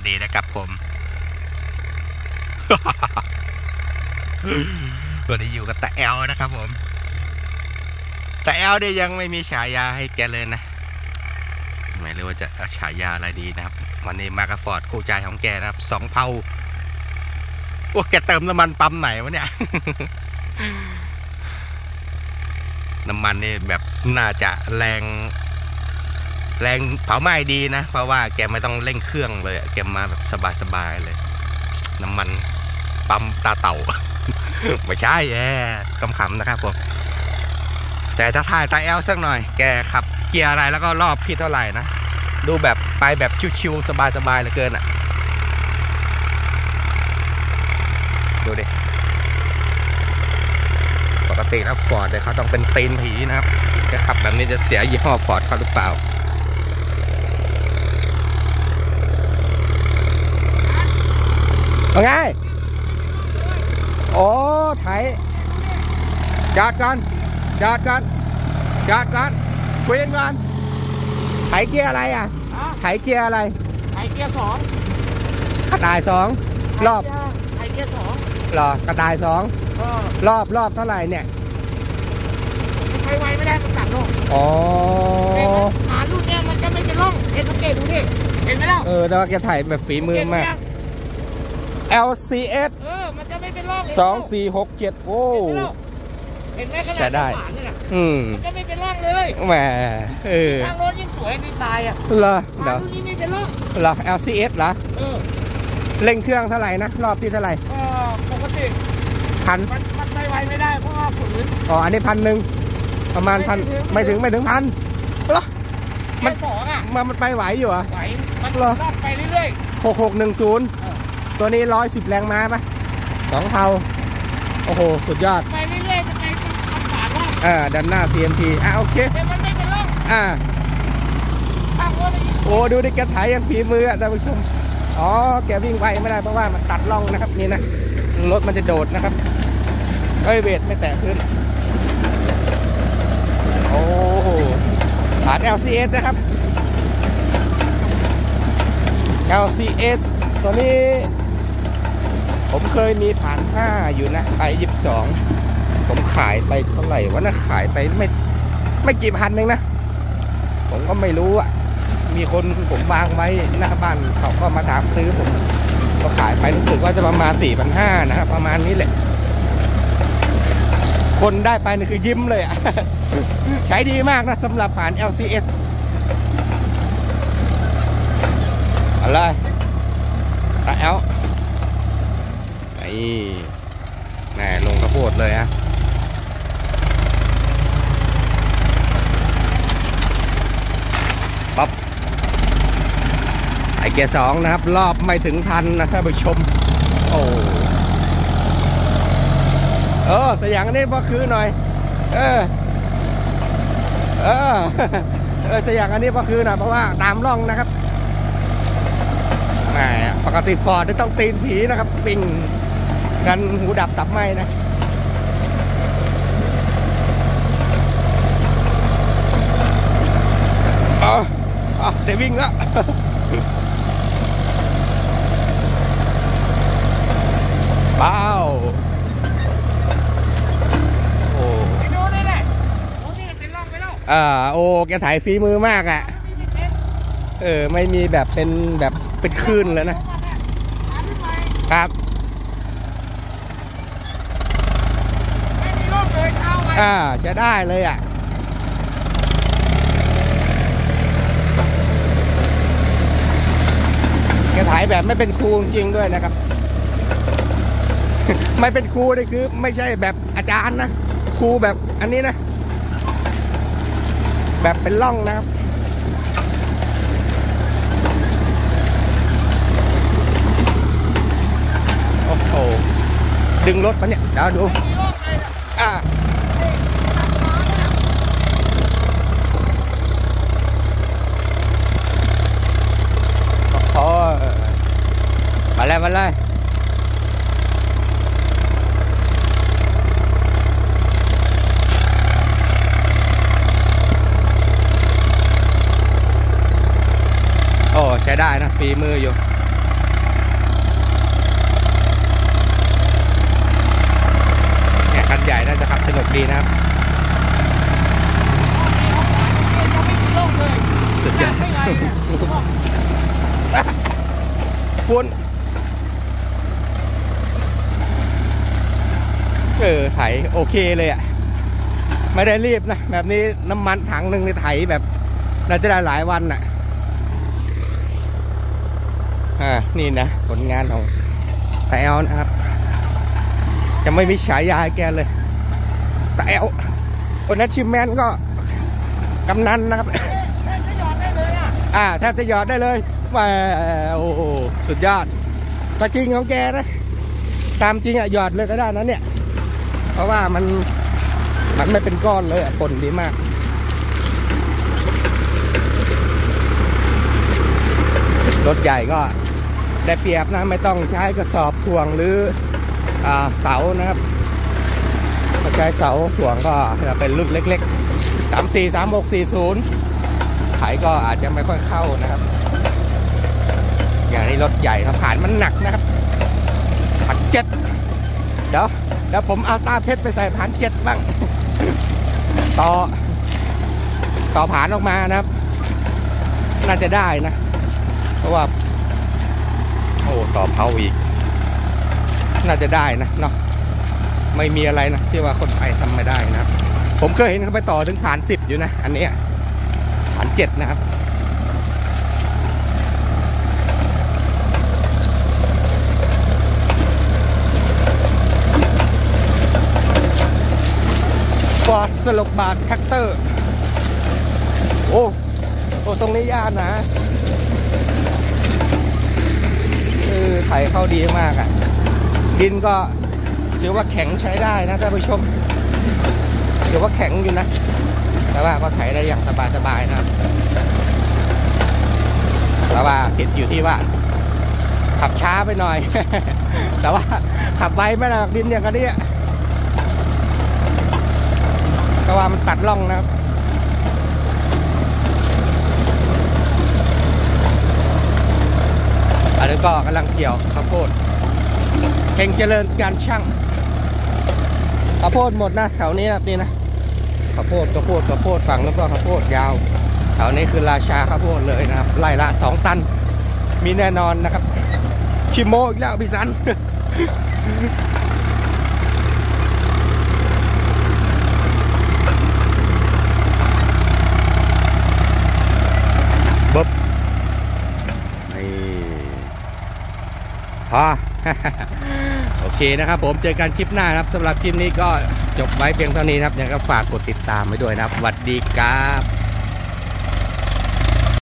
ดีนะครับผมวันนี้อยู่กับตาแอลนะครับผมตาแอลเนี่ยยังไม่มีฉายาให้แกเลยนะไม่รู้ว่าจะเอาฉายาอะไรดีนะครับวันนี้มากับฟอร์ดคู่ใจของแกนะครับ2 เผาว่าแกเติมน้ำมันปั๊มไหนวะเนี่ยน้ำมันนี่แบบน่าจะแรงเผาไหม้ดีนะเพราะว่าแกไม่ต้องเร่งเครื่องเลยแกมาแบบสบายๆเลยน้ำมันปั๊มตาเต่า ไม่ใช่ขำๆนะครับผมแต่ถ้าถ่ายตาแอลสักหน่อยแกขับเกียร์อะไรแล้วก็รอบที่เท่าไหร่นะดูแบบไปแบบชิวๆสบายๆเหลือเกินอ่ะดูดิปกติแล้วฟอร์ดเขาต้องเป็นตีนผีนะครับจะขับแบบนี้จะเสียยี่ห้อฟอร์ดเขาหรือเปล่าว่าไงโอ้ไถจอดกันคุยกันก่อนไถเกียร์อะไรอ่ะไถเกียร์อะไรไถเกียร์2 กระต่าย2รอบไถเกียร์2 หรอกระต่าย2รอบเท่าไหร่เนี่ยไปไวไม่ได้ต้องตัดลงอ๋อขาลูกเนี้ยมันจะไม่เป็นร่องสังเกตดูดิเห็นไหมล่ะแต่ว่าแกถ่ายแบบฝีมือมาก LCS มันจะไม่เป็นร่อง 2467โอ้เห็นไหมขนาดใช้ได้มันจะไม่เป็นร่องเลยแหมทางรถยิ่งสวยดีไซน์อ่ะเหรอทางรุ่นนี้ไม่เป็นร่องเหรอ LCS เหรอเร่งเครื่องเท่าไหร่นะรอบที่เท่าไหร่ปกติมันไปไวไม่ได้เพราะว่าฝืนอันนี้1,000ประมาณ1,000ไม่ถึง1,000เหรอมัน2อ่ะมันไปไหวอยู่เหรอไหวมันรอบไปเรื่อยๆ6610ตัวนี้110 แรงม้าป่ะ2 เผาโอ้โหสุดยอดไปเรื่อยๆจะไปทำฝาล่องดันหน้า CMT โอเคแต่มันไม่เป็นร่องโอ้ดูดิแกถ่ายยังฝีมือท่านผู้ชมแกวิ่งไวไม่ได้เพราะว่ามันตัดร่องนะครับนี่นะรถมันจะโดดนะครับเวทไม่แตะพื้นโอ้ผ่าน LCS นะครับ LCS ตัวนี้ผมเคยมีผ่าน5อยู่นะไป22ผมขายไปเท่าไหร่วะนะขายไปไม่กี่พันเองนะผมก็ไม่รู้มีคนผมวางไว้หน้าบ้านเขาก็มาถามซื้อผมก็ขายไปรู้สึกว่าจะประมาณ 4,500 นะครับประมาณนี้แหละคนได้ไปนี่คือยิ้มเลยใช้ดีมากนะสำหรับผ่าน LCS อะไรตาแอลแน่ลงกระโปดเลยปั๊บไอเกียร์2นะครับรอบไม่ถึง1,000นะท่านผู้ชมแต่อย่างนี้ก็คือหน่อยแต่อย่างอันนี้ก็คือหน่อยเพราะว่าตามร่องนะครับปกติฟอร์ดต้องตีนผีนะครับปิ่งกันหูดับตับไหมนะเดี๋ยววิ่งแล้วเป้าแกถ่ายฝีมือมากไม่มีแบบเป็นคลื่นแล้วนะครับใช้ได้เลยแกถ่ายแบบไม่เป็นครูจริงด้วยนะครับ ไม่เป็นครูนี่คือไม่ใช่แบบอาจารย์นะครูแบบอันนี้นะแบบเป็นร่องนะครับโอ้โหดึงรถปะเนี่ยเดี๋ยวดูมาเลยใช้ได้นะฝีมืออยู่สนุกดีนะครับสุดยอดคุณไถโอเคเลยอ่ะไม่ได้รีบนะแบบนี้น้ำมันถังหนึ่งในไถแบบน่าจะได้หลายวันน่ะนี่นะผลงานของตาแอลนะครับจะไม่มีฉายาแกเลยตาแอลคนนั้นชิมแมนก็กำนันนะครับแทบจะหยอดได้เลยว้าวโอ้โหสุดยอดก็จริงของแกนะตามจริงหยอดเลยก็ได้นะเนี่ยเพราะว่ามันไม่เป็นก้อนเลยผลดีมากรถใหญ่ก็ได้เปรียบนะไม่ต้องใช้กระสอบถ่วงหรือเสานะครับถ้าใช้เสาถ่วงก็จะเป็นรุ่นเล็กๆ34 36 40ไถก็อาจจะไม่ค่อยเข้านะครับอย่างนี้รถใหญ่นะผ่านมันหนักนะครับผ่าน7เดี๋ยวผมเอาตาเพชรไปใส่ผ่าน7บ้างต่อผ่านออกมานะครับน่าจะได้นะเพราะว่าโอ้ต่อเผาอีกน่าจะได้นะเนาะไม่มีอะไรนะที่ว่าคนไทยทำไม่ได้นะครับผมเคยเห็นเขาไปต่อถึงผ่าน10อยู่นะอันนี้ผ่าน7นะครับฟอร์ดสลบบาทแท็กเตอร์โอ้ตรงนี้ยากนะไถเข้าดีมากอ่ะดินก็ถือว่าแข็งใช้ได้นะท่านผู้ชมถือว่าแข็งอยู่นะแต่ว่าก็ไถได้อย่างสบายๆนะครับแต่ว่าติดอยู่ที่ว่าขับช้าไปหน่อย แต่ว่าขับไวไม่หนักดินอย่างนี้ก็ว่ามันตัดล่องนะครับอันนี้ก็กำลังเกี่ยวข้าวโพดเก่งเจริญการช่างข้าวโพดหมดนะแถวนี้นะนี่นะข้าวโพดฝั่งแล้วก็ข้าวโพดยาวแถวนี้คือราชาข้าวโพดเลยนะครับไร่ละ2 ตันมีแน่นอนนะครับชิโมอีกแล้วพี่สัน บ๊บพอ โอเคนะครับผมเจอกันคลิปหน้านะครับสำหรับคลิปนี้ก็จบไว้เพียงเท่านี้นะครับยังก็ฝากกดติดตามไว้ด้วยนะครับสวัสดีครับ